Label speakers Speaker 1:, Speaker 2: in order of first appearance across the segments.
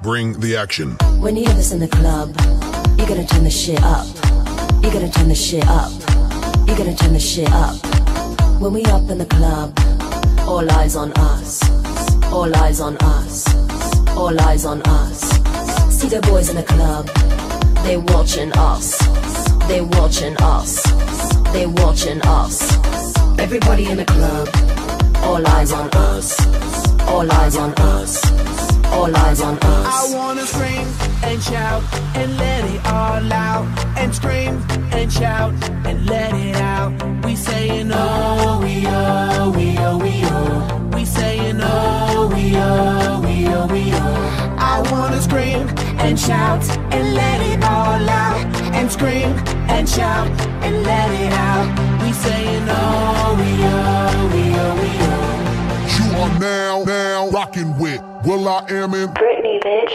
Speaker 1: Bring the action.
Speaker 2: When you hear this in the club, you gotta turn the shit up. You gotta turn the shit up. You gotta turn the shit up. When we up in the club, all eyes on us. All eyes on us. All eyes on us. See the boys in the club, they watching us. They watching us. They watching us. Everybody in the club, all eyes on us. All eyes on us. All eyes on us.
Speaker 3: I wanna scream and shout and let it all out. And scream and shout and let it out. We saying oh, we oh, we oh, we oh. We saying oh, we oh, we oh, we oh. I wanna scream and shout and let it all out. And scream and shout and let it out. We saying oh, we oh, we oh, we oh.
Speaker 1: You are now rocking with will.i.am in
Speaker 2: Britney, bitch.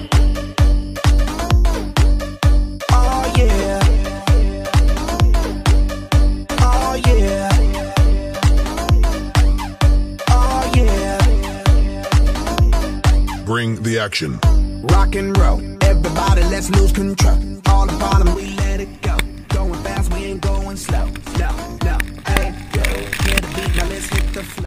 Speaker 3: Oh yeah. Oh yeah. Oh yeah.
Speaker 1: Bring the action.
Speaker 3: Rock and roll, everybody let's lose control. All the bottom we let it go. Going fast, we ain't going slow. No, no, hey, go. Hear the beat, now let's hit the flow.